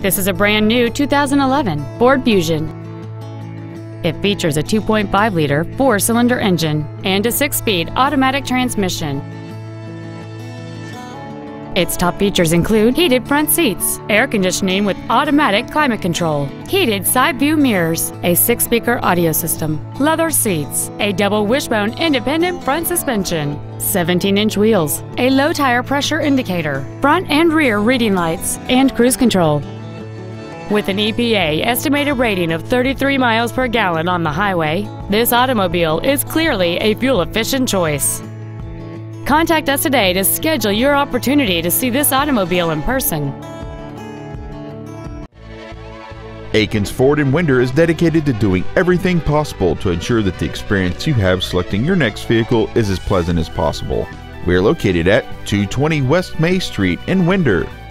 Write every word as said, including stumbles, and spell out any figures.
This is a brand new two thousand eleven Ford Fusion. It features a two point five liter four-cylinder engine and a six-speed automatic transmission. Its top features include heated front seats, air conditioning with automatic climate control, heated side view mirrors, a six-speaker audio system, leather seats, a double wishbone independent front suspension, seventeen inch wheels, a low tire pressure indicator, front and rear reading lights, and cruise control. With an E P A estimated rating of thirty-three miles per gallon on the highway, this automobile is clearly a fuel-efficient choice. Contact us today to schedule your opportunity to see this automobile in person. Akins Ford in Winder is dedicated to doing everything possible to ensure that the experience you have selecting your next vehicle is as pleasant as possible. We are located at two twenty West May Street in Winder.